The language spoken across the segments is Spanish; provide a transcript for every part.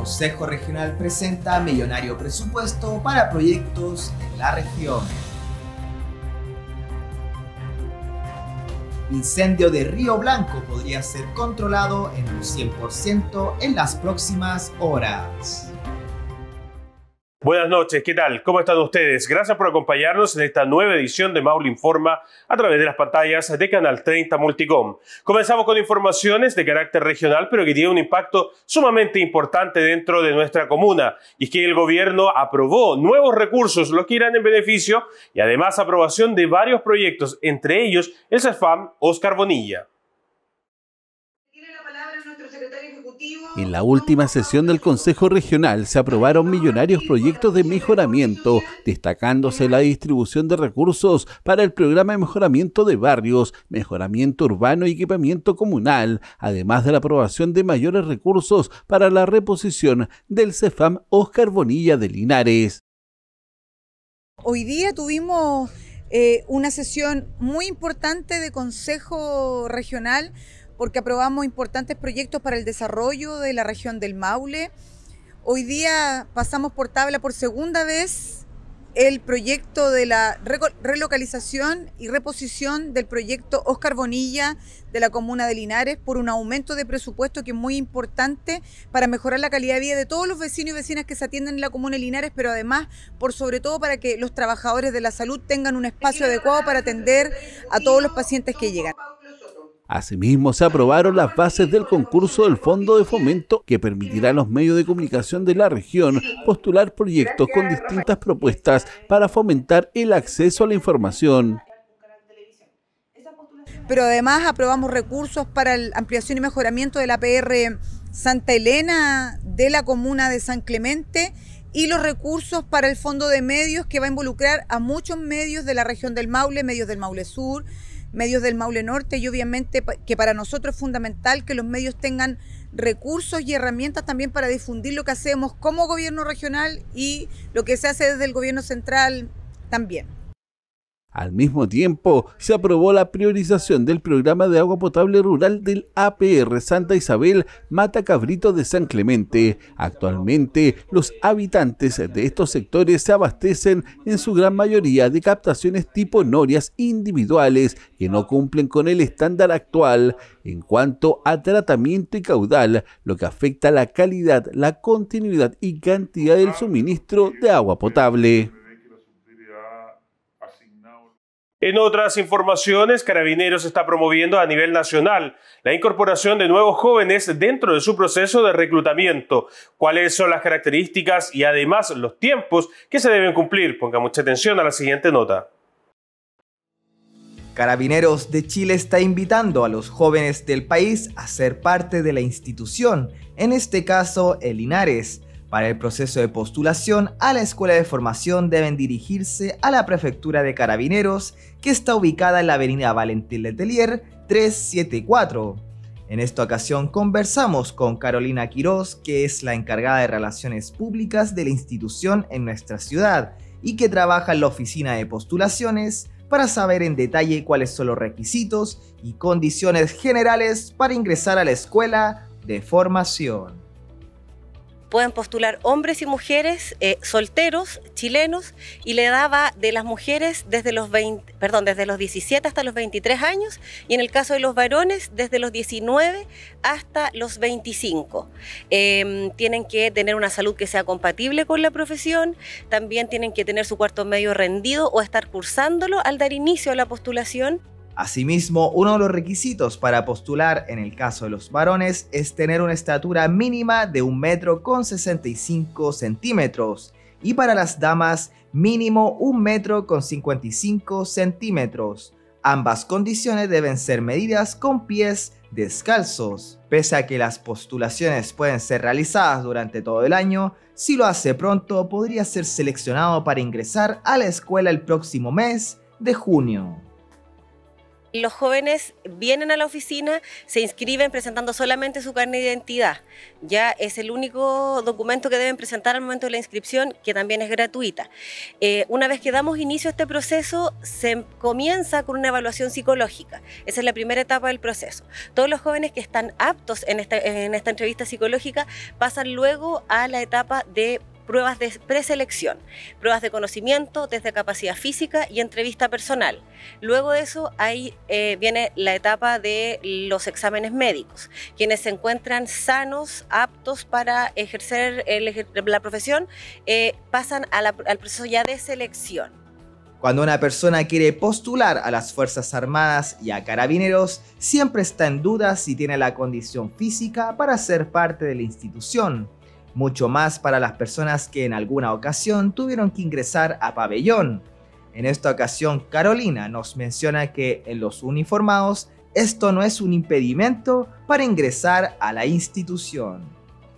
Consejo Regional presenta millonario presupuesto para proyectos en la región. Incendio de Río Blanco podría ser controlado en un 100% en las próximas horas. Buenas noches, ¿qué tal? ¿Cómo están ustedes? Gracias por acompañarnos en esta nueva edición de Maule Informa a través de las pantallas de Canal 30 Multicom. Comenzamos con informaciones de carácter regional, pero que tienen un impacto sumamente importante dentro de nuestra comuna. Y es que el gobierno aprobó nuevos recursos, los que irán en beneficio, y además aprobación de varios proyectos, entre ellos el CEFAM Óscar Bonilla. En la última sesión del Consejo Regional se aprobaron millonarios proyectos de mejoramiento, destacándose la distribución de recursos para el programa de mejoramiento de barrios, mejoramiento urbano y equipamiento comunal, además de la aprobación de mayores recursos para la reposición del CEFAM Óscar Bonilla de Linares. Hoy día tuvimos una sesión muy importante de Consejo Regional, porque aprobamos importantes proyectos para el desarrollo de la región del Maule. Hoy día pasamos por tabla por segunda vez el proyecto de la relocalización y reposición del proyecto Óscar Bonilla de la comuna de Linares por un aumento de presupuesto que es muy importante para mejorar la calidad de vida de todos los vecinos y vecinas que se atienden en la comuna de Linares, pero además, por sobre todo, para que los trabajadores de la salud tengan un espacio adecuado para atender a todos los pacientes que llegan. Asimismo, se aprobaron las bases del concurso del Fondo de Fomento que permitirá a los medios de comunicación de la región postular proyectos con distintas propuestas para fomentar el acceso a la información. Pero además aprobamos recursos para la ampliación y mejoramiento de la PR Santa Elena de la comuna de San Clemente y los recursos para el Fondo de Medios que va a involucrar a muchos medios de la región del Maule, medios del Maule Sur, medios del Maule Norte, y obviamente que para nosotros es fundamental que los medios tengan recursos y herramientas también para difundir lo que hacemos como gobierno regional y lo que se hace desde el gobierno central también. Al mismo tiempo, se aprobó la priorización del programa de agua potable rural del APR Santa Isabel Mata Cabrito de San Clemente. Actualmente, los habitantes de estos sectores se abastecen en su gran mayoría de captaciones tipo norias individuales que no cumplen con el estándar actual en cuanto a tratamiento y caudal, lo que afecta la calidad, la continuidad y cantidad del suministro de agua potable. En otras informaciones, Carabineros está promoviendo a nivel nacional la incorporación de nuevos jóvenes dentro de su proceso de reclutamiento. ¿Cuáles son las características y además los tiempos que se deben cumplir? Ponga mucha atención a la siguiente nota. Carabineros de Chile está invitando a los jóvenes del país a ser parte de la institución, en este caso el Linares. Para el proceso de postulación a la Escuela de Formación deben dirigirse a la Prefectura de Carabineros, que está ubicada en la avenida Valentín Letelier 374. En esta ocasión conversamos con Carolina Quiroz, que es la encargada de Relaciones Públicas de la institución en nuestra ciudad y que trabaja en la oficina de postulaciones, para saber en detalle cuáles son los requisitos y condiciones generales para ingresar a la Escuela de Formación. Pueden postular hombres y mujeres solteros, chilenos, y la edad va de las mujeres desde los 17 hasta los 23 años, y en el caso de los varones desde los 19 hasta los 25. Tienen que tener una salud que sea compatible con la profesión, también tienen que tener su cuarto medio rendido o estar cursándolo al dar inicio a la postulación. Asimismo, uno de los requisitos para postular en el caso de los varones es tener una estatura mínima de 1,65 m y para las damas mínimo 1,55 m. Ambas condiciones deben ser medidas con pies descalzos. Pese a que las postulaciones pueden ser realizadas durante todo el año, si lo hace pronto podría ser seleccionado para ingresar a la escuela el próximo mes de junio. Los jóvenes vienen a la oficina, se inscriben presentando solamente su carnet de identidad. Ya es el único documento que deben presentar al momento de la inscripción, que también es gratuita. Una vez que damos inicio a este proceso, se comienza con una evaluación psicológica. Esa es la primera etapa del proceso. Todos los jóvenes que están aptos en esta entrevista psicológica pasan luego a la etapa de pruebas de preselección, pruebas de conocimiento, test de capacidad física y entrevista personal. Luego de eso, ahí viene la etapa de los exámenes médicos. Quienes se encuentran sanos, aptos para ejercer la profesión, pasan al proceso ya de selección. Cuando una persona quiere postular a las Fuerzas Armadas y a Carabineros, siempre está en duda si tiene la condición física para ser parte de la institución. Mucho más para las personas que en alguna ocasión tuvieron que ingresar a pabellón. En esta ocasión, Carolina nos menciona que en los uniformados esto no es un impedimento para ingresar a la institución.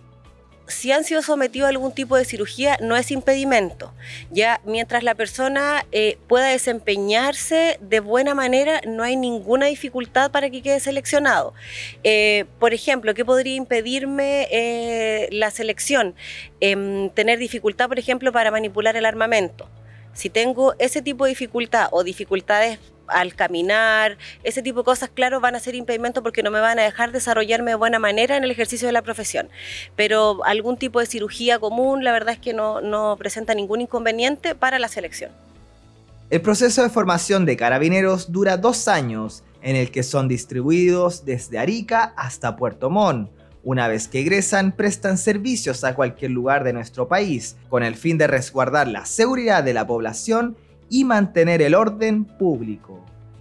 Si han sido sometidos a algún tipo de cirugía, no es impedimento. Ya mientras la persona pueda desempeñarse de buena manera, no hay ninguna dificultad para que quede seleccionado. Por ejemplo, ¿qué podría impedirme la selección? Tener dificultad, por ejemplo, para manipular el armamento. Si tengo ese tipo de dificultad o dificultades al caminar, ese tipo de cosas, claro, van a ser impedimentos porque no me van a dejar desarrollarme de buena manera en el ejercicio de la profesión. Pero algún tipo de cirugía común, la verdad es que no presenta ningún inconveniente para la selección. El proceso de formación de Carabineros dura 2 años, en el que son distribuidos desde Arica hasta Puerto Montt. Una vez que egresan, prestan servicios a cualquier lugar de nuestro país, con el fin de resguardar la seguridad de la población y mantener el orden público.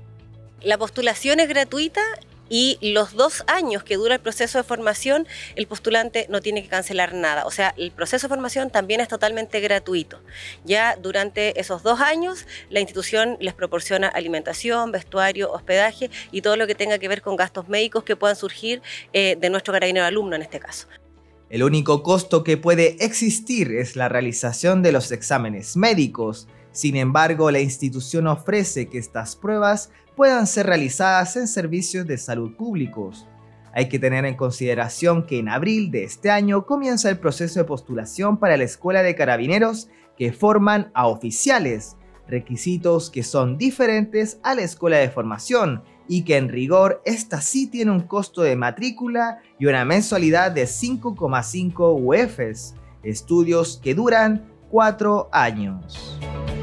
La postulación es gratuita y los 2 años que dura el proceso de formación, el postulante no tiene que cancelar nada. O sea, el proceso de formación también es totalmente gratuito. Ya durante esos 2 años, la institución les proporciona alimentación, vestuario, hospedaje y todo lo que tenga que ver con gastos médicos que puedan surgir de nuestro carabinero alumno en este caso. El único costo que puede existir es la realización de los exámenes médicos. Sin embargo, la institución ofrece que estas pruebas puedan ser realizadas en servicios de salud públicos. Hay que tener en consideración que en abril de este año comienza el proceso de postulación para la Escuela de Carabineros que forman a oficiales, requisitos que son diferentes a la Escuela de Formación y que en rigor esta sí tiene un costo de matrícula y una mensualidad de 5,5 UFs, estudios que duran 4 años.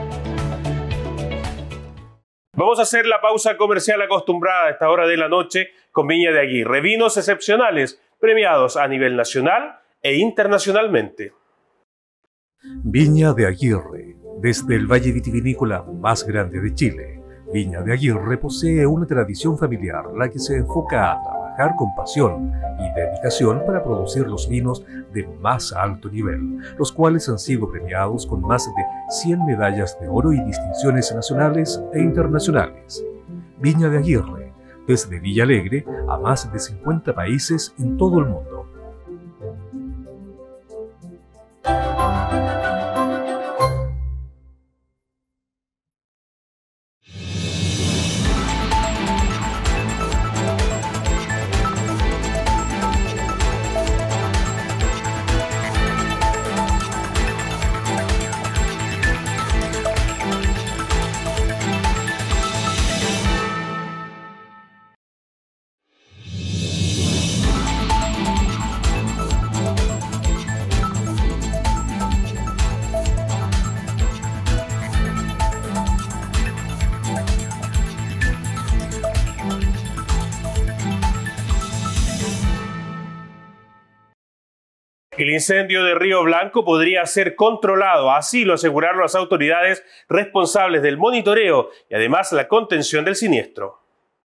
Vamos a hacer la pausa comercial acostumbrada a esta hora de la noche con Viña de Aguirre. Vinos excepcionales, premiados a nivel nacional e internacionalmente. Viña de Aguirre, desde el valle vitivinícola más grande de Chile. Viña de Aguirre posee una tradición familiar, la que se enfoca a trabajar con pasión y dedicación para producir los vinos de más alto nivel, los cuales han sido premiados con más de 100 medallas de oro y distinciones nacionales e internacionales. Viña de Aguirre, desde Villalegre a más de 50 países en todo el mundo. El incendio de Río Blanco podría ser controlado, así lo aseguraron las autoridades responsables del monitoreo y además la contención del siniestro.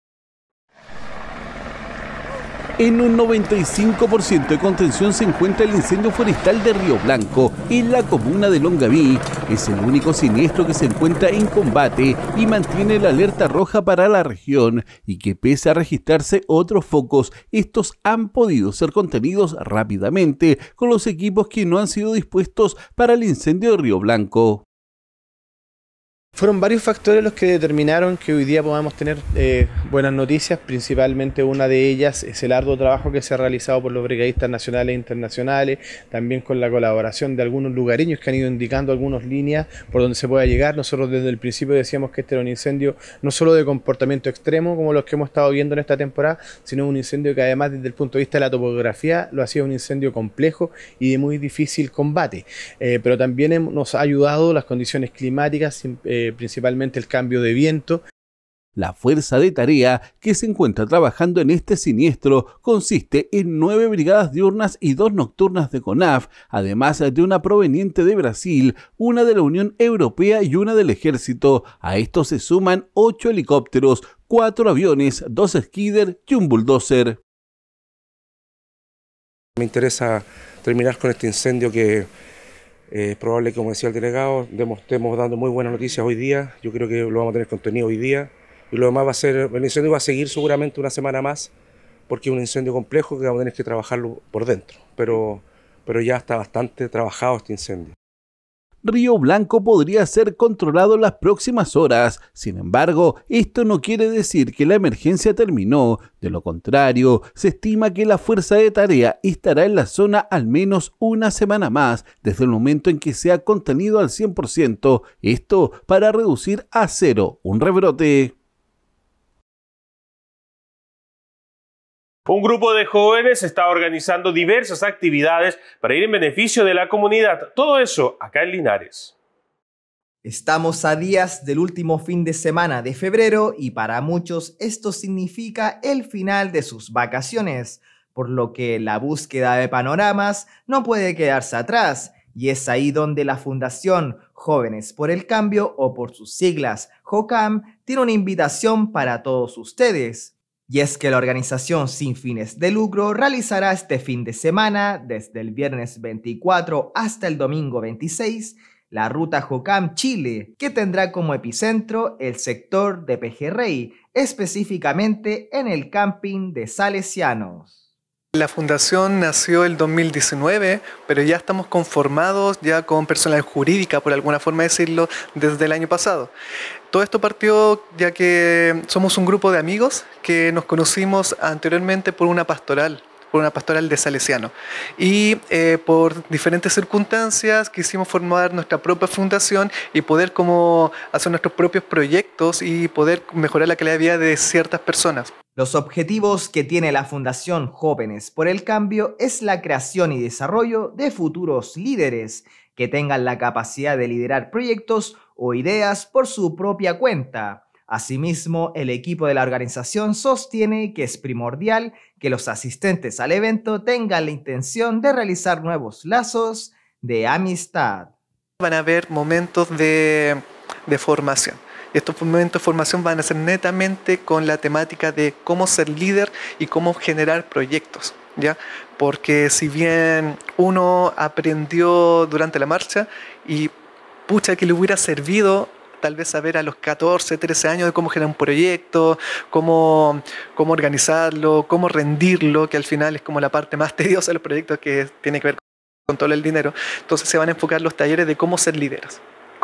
En un 95% de contención se encuentra el incendio forestal de Río Blanco, en la comuna de Longaví. Es el único siniestro que se encuentra en combate y mantiene la alerta roja para la región, y que pese a registrarse otros focos, estos han podido ser contenidos rápidamente con los equipos que no han sido dispuestos para el incendio de Río Blanco. Fueron varios factores los que determinaron que hoy día podamos tener buenas noticias. Principalmente una de ellas es el arduo trabajo que se ha realizado por los brigadistas nacionales e internacionales, también con la colaboración de algunos lugareños que han ido indicando algunas líneas por donde se pueda llegar. Nosotros desde el principio decíamos que este era un incendio no solo de comportamiento extremo como los que hemos estado viendo en esta temporada, sino un incendio que además desde el punto de vista de la topografía lo hacía un incendio complejo y de muy difícil combate. Pero también nos ha ayudado las condiciones climáticas, principalmente el cambio de viento. La fuerza de tarea que se encuentra trabajando en este siniestro consiste en 9 brigadas diurnas y 2 nocturnas de CONAF, además de una proveniente de Brasil, una de la Unión Europea y una del Ejército. A esto se suman 8 helicópteros, 4 aviones, 2 Skidder y un bulldozer. Me interesa terminar con este incendio que es probable que, como decía el delegado, estemos dando muy buenas noticias hoy día. Yo creo que lo vamos a tener contenido hoy día. Y lo demás va a ser, el incendio va a seguir seguramente una semana más, porque es un incendio complejo que vamos a tener que trabajarlo por dentro. Pero ya está bastante trabajado este incendio. Río Blanco podría ser controlado en las próximas horas. Sin embargo, esto no quiere decir que la emergencia terminó. De lo contrario, se estima que la fuerza de tarea estará en la zona al menos una semana más, desde el momento en que se ha contenido al 100%. Esto para reducir a cero un rebrote. Un grupo de jóvenes está organizando diversas actividades para ir en beneficio de la comunidad. Todo eso acá en Linares. Estamos a días del último fin de semana de febrero y para muchos esto significa el final de sus vacaciones, por lo que la búsqueda de panoramas no puede quedarse atrás. Y es ahí donde la Fundación Jóvenes por el Cambio, o por sus siglas JOCAM, tiene una invitación para todos ustedes. Y es que la organización sin fines de lucro realizará este fin de semana, desde el viernes 24 hasta el domingo 26, la Ruta JOCAM Chile, que tendrá como epicentro el sector de Pejerrey, específicamente en el camping de Salesianos. La fundación nació el 2019, pero ya estamos conformados ya con personalidad jurídica, por alguna forma decirlo, desde el año pasado. Todo esto partió ya que somos un grupo de amigos que nos conocimos anteriormente por una pastoral de Salesiano. Y por diferentes circunstancias quisimos formar nuestra propia fundación y poder como hacer nuestros propios proyectos y poder mejorar la calidad de vida de ciertas personas. Los objetivos que tiene la Fundación Jóvenes por el Cambio es la creación y desarrollo de futuros líderes que tengan la capacidad de liderar proyectos o ideas por su propia cuenta. Asimismo, el equipo de la organización sostiene que es primordial que los asistentes al evento tengan la intención de realizar nuevos lazos de amistad. Van a haber momentos de formación. Y estos momentos de formación van a ser netamente con la temática de cómo ser líder y cómo generar proyectos, ¿ya? Porque si bien uno aprendió durante la marcha y pucha que le hubiera servido tal vez saber a los 14, 13 años de cómo generar un proyecto, cómo organizarlo, cómo rendirlo, que al final es como la parte más tediosa de los proyectos que tiene que ver con todo el dinero. Entonces se van a enfocar los talleres de cómo ser líderes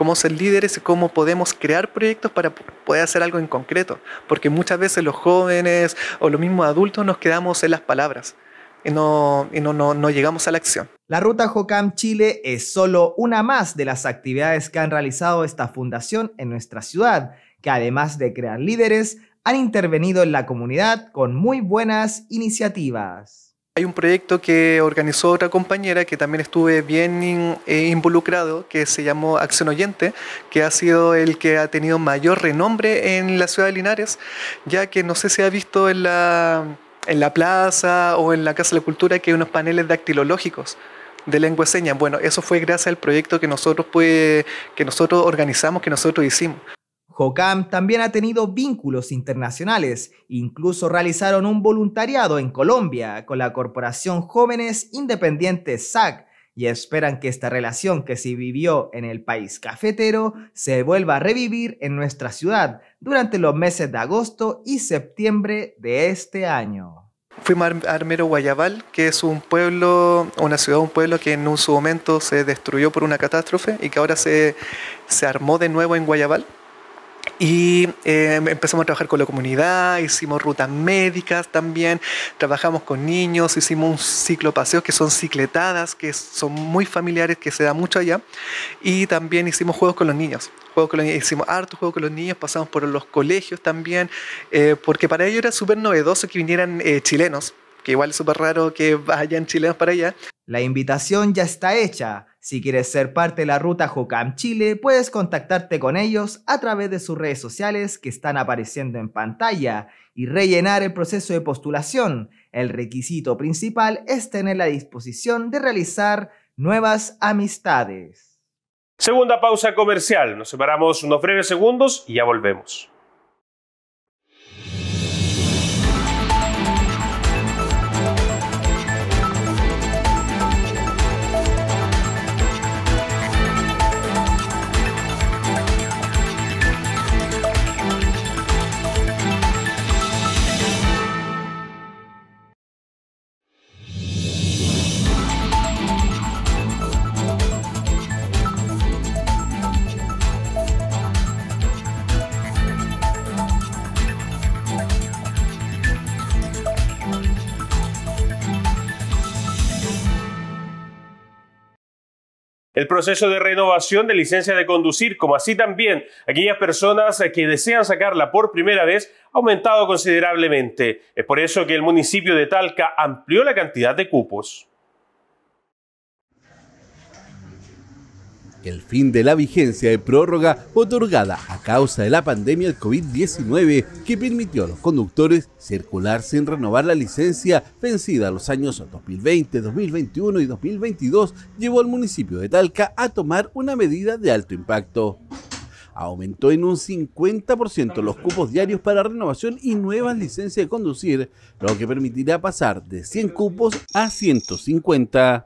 y cómo podemos crear proyectos para poder hacer algo en concreto, porque muchas veces los jóvenes o los mismos adultos nos quedamos en las palabras y no llegamos a la acción. La Ruta JOCAM Chile es solo una más de las actividades que han realizado esta fundación en nuestra ciudad, que además de crear líderes, han intervenido en la comunidad con muy buenas iniciativas. Hay un proyecto que organizó otra compañera que también estuve bien involucrado, que se llamó Acción Oyente, que ha sido el que ha tenido mayor renombre en la ciudad de Linares, ya que no sé si ha visto en la plaza o en la Casa de la Cultura que hay unos paneles dactilológicos de lengua de señas. Bueno, eso fue gracias al proyecto que nosotros organizamos, que nosotros hicimos. JOCAM también ha tenido vínculos internacionales, incluso realizaron un voluntariado en Colombia con la Corporación Jóvenes Independientes SAC y esperan que esta relación que se vivió en el país cafetero se vuelva a revivir en nuestra ciudad durante los meses de agosto y septiembre de este año. Fuimos a Armero Guayabal, que es un pueblo que en su momento se destruyó por una catástrofe y que ahora se armó de nuevo en Guayabal. Y empezamos a trabajar con la comunidad, hicimos rutas médicas también, trabajamos con niños, hicimos un ciclo paseos que son cicletadas, que son muy familiares, que se da mucho allá. Y también hicimos juegos con los niños. Hicimos hartos juegos con los niños, pasamos por los colegios también, porque para ellos era súper novedoso que vinieran chilenos, que igual es súper raro que vayan chilenos para allá. La invitación ya está hecha. Si quieres ser parte de la ruta Jocam Chile, puedes contactarte con ellos a través de sus redes sociales que están apareciendo en pantalla y rellenar el proceso de postulación. El requisito principal es tener la disposición de realizar nuevas amistades. Segunda pausa comercial. Nos separamos unos breves segundos y ya volvemos. El proceso de renovación de licencia de conducir, como así también aquellas personas que desean sacarla por primera vez, ha aumentado considerablemente. Es por eso que el municipio de Talca amplió la cantidad de cupos. El fin de la vigencia de prórroga otorgada a causa de la pandemia del COVID-19 que permitió a los conductores circular sin renovar la licencia vencida a los años 2020, 2021 y 2022 llevó al municipio de Talca a tomar una medida de alto impacto. Aumentó en un 50% los cupos diarios para renovación y nuevas licencias de conducir, lo que permitirá pasar de 100 cupos a 150.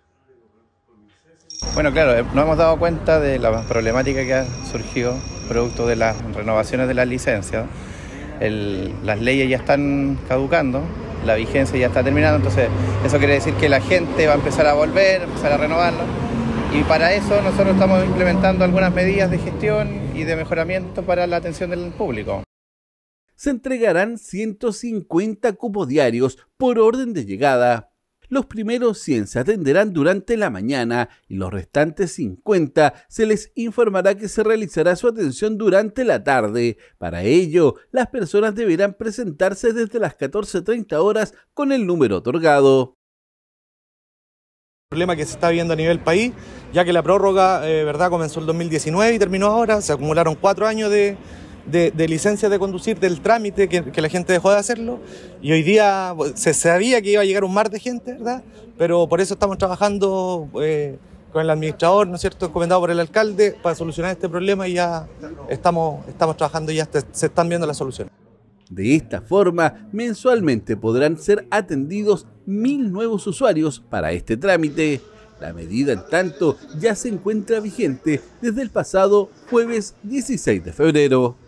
Bueno, claro, nos hemos dado cuenta de la problemática que ha surgido producto de las renovaciones de las licencias. Las leyes ya están caducando, la vigencia ya está terminando, entonces eso quiere decir que la gente va a empezar a volver, a empezar a renovarlo. Y para eso nosotros estamos implementando algunas medidas de gestión y de mejoramiento para la atención del público. Se entregarán 150 cupos diarios por orden de llegada. Los primeros 100 se atenderán durante la mañana y los restantes 50 se les informará que se realizará su atención durante la tarde. Para ello, las personas deberán presentarse desde las 14:30 horas con el número otorgado. El problema que se está viendo a nivel país, ya que la prórroga verdad comenzó el 2019 y terminó ahora, se acumularon 4 años de licencia de conducir, del trámite que la gente dejó de hacerlo, y hoy día se sabía que iba a llegar un mar de gente, ¿verdad? Pero por eso estamos trabajando con el administrador, ¿no es cierto?, encomendado por el alcalde, para solucionar este problema, y ya estamos trabajando y ya se están viendo las soluciones. De esta forma, mensualmente podrán ser atendidos 1000 nuevos usuarios para este trámite. La medida, en tanto, ya se encuentra vigente desde el pasado jueves 16 de febrero.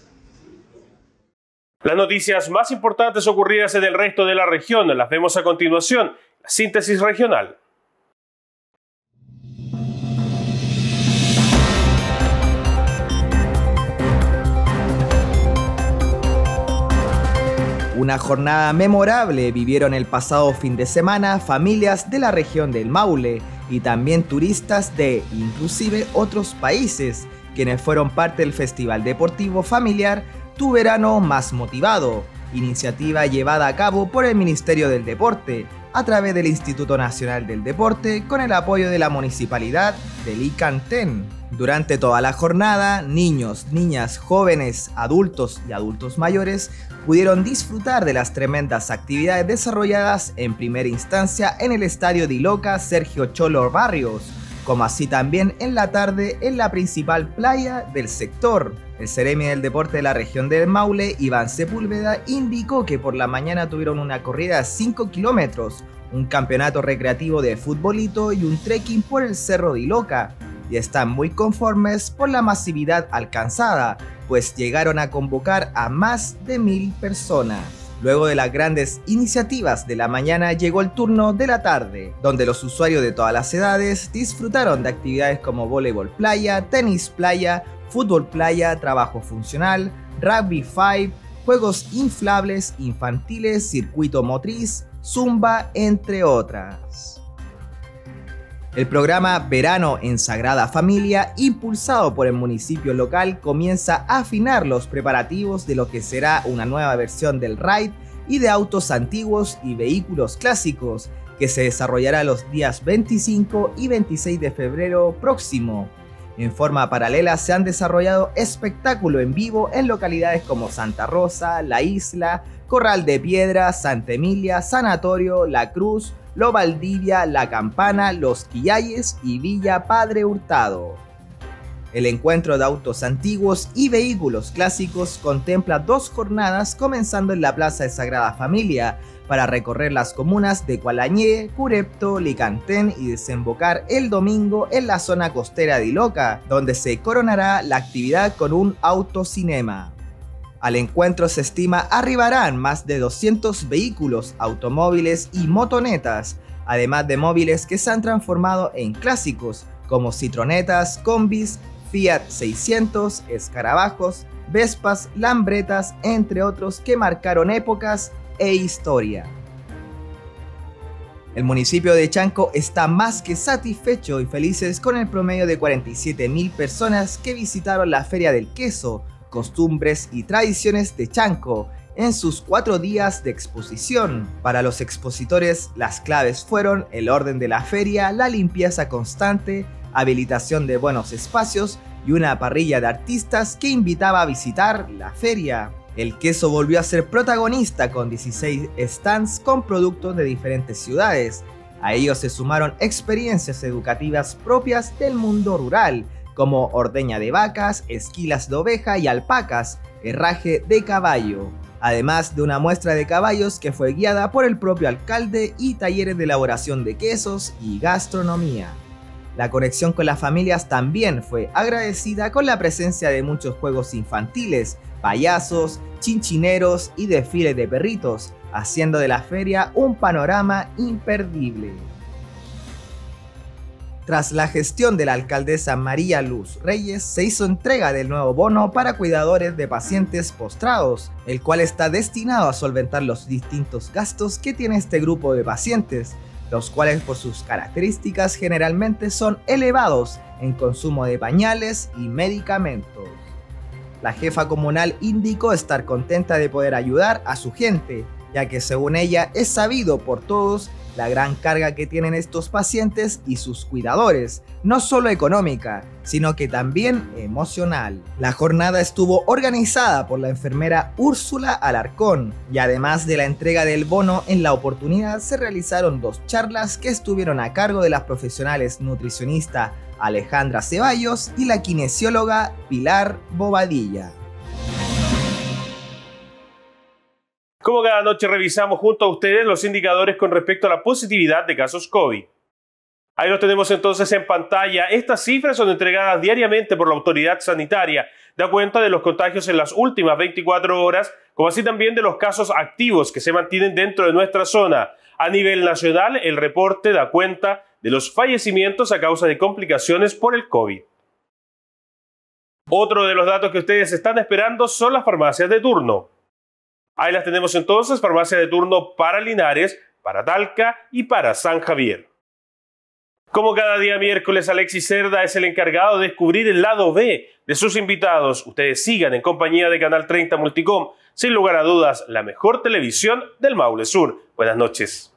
Las noticias más importantes ocurridas en el resto de la región las vemos a continuación. La síntesis regional. Una jornada memorable vivieron el pasado fin de semana familias de la región del Maule y también turistas de inclusive otros países, quienes fueron parte del Festival Deportivo Familiar Tu Verano Más Motivado, iniciativa llevada a cabo por el Ministerio del Deporte a través del Instituto Nacional del Deporte con el apoyo de la Municipalidad de Licantén. Durante toda la jornada, niños, niñas, jóvenes, adultos y adultos mayores pudieron disfrutar de las tremendas actividades desarrolladas en primera instancia en el Estadio Diloca Sergio Cholo Barrios, como así también en la tarde en la principal playa del sector. El Seremi del Deporte de la región del Maule, Iván Sepúlveda, indicó que por la mañana tuvieron una corrida de 5 kilómetros, un campeonato recreativo de futbolito y un trekking por el Cerro Diloca, y están muy conformes por la masividad alcanzada, pues llegaron a convocar a más de 1000 personas. Luego de las grandes iniciativas de la mañana llegó el turno de la tarde, donde los usuarios de todas las edades disfrutaron de actividades como voleibol playa, tenis playa, fútbol playa, trabajo funcional, rugby 5, juegos inflables, infantiles, circuito motriz, zumba, entre otras. El programa Verano en Sagrada Familia, impulsado por el municipio local, comienza a afinar los preparativos de lo que será una nueva versión del Ride y de autos antiguos y vehículos clásicos, que se desarrollará los días 25 y 26 de febrero próximo. En forma paralela se han desarrollado espectáculos en vivo en localidades como Santa Rosa, La Isla, Corral de Piedra, Santa Emilia, Sanatorio, La Cruz, Lo Valdivia, La Campana, Los Quillayes y Villa Padre Hurtado. El encuentro de autos antiguos y vehículos clásicos contempla 2 jornadas, comenzando en la Plaza de Sagrada Familia, para recorrer las comunas de Cualañé, Curepto, Licantén y desembocar el domingo en la zona costera de Iloca, donde se coronará la actividad con un autocinema. Al encuentro se estima arribarán más de 200 vehículos, automóviles y motonetas, además de móviles que se han transformado en clásicos, como citronetas, combis, Fiat 600, escarabajos, Vespas, Lambretas, entre otros que marcaron épocas e historia. El municipio de Chanco está más que satisfecho y felices con el promedio de 47.000 personas que visitaron la Feria del Queso, Costumbres y Tradiciones de Chanco en sus 4 días de exposición. Para los expositores, las claves fueron el orden de la feria, la limpieza constante, habilitación de buenos espacios y una parrilla de artistas que invitaba a visitar la feria. El queso volvió a ser protagonista con 16 stands con productos de diferentes ciudades. A ellos se sumaron experiencias educativas propias del mundo rural, como ordeña de vacas, esquilas de oveja y alpacas, herraje de caballo, además de una muestra de caballos que fue guiada por el propio alcalde y talleres de elaboración de quesos y gastronomía. La conexión con las familias también fue agradecida con la presencia de muchos juegos infantiles, payasos, chinchineros y desfiles de perritos, haciendo de la feria un panorama imperdible. Tras la gestión de la alcaldesa María Luz Reyes, se hizo entrega del nuevo bono para cuidadores de pacientes postrados, el cual está destinado a solventar los distintos gastos que tiene este grupo de pacientes, los cuales por sus características generalmente son elevados en consumo de pañales y medicamentos. La jefa comunal indicó estar contenta de poder ayudar a su gente, ya que según ella es sabido por todos la gran carga que tienen estos pacientes y sus cuidadores, no solo económica, sino que también emocional. La jornada estuvo organizada por la enfermera Úrsula Alarcón y además de la entrega del bono, en la oportunidad se realizaron 2 charlas que estuvieron a cargo de las profesionales nutricionista Alejandra Ceballos y la kinesióloga Pilar Bobadilla. Como cada noche revisamos junto a ustedes los indicadores con respecto a la positividad de casos COVID. Ahí los tenemos entonces en pantalla. Estas cifras son entregadas diariamente por la autoridad sanitaria, da cuenta de los contagios en las últimas 24 horas, como así también de los casos activos que se mantienen dentro de nuestra zona. A nivel nacional, el reporte da cuenta de los fallecimientos a causa de complicaciones por el COVID. Otro de los datos que ustedes están esperando son las farmacias de turno. Ahí las tenemos entonces, farmacia de turno para Linares, para Talca y para San Javier. Como cada día miércoles, Alexis Cerda es el encargado de descubrir el lado B de sus invitados. Ustedes sigan en compañía de Canal 30 Multicom, sin lugar a dudas, la mejor televisión del Maule Sur. Buenas noches.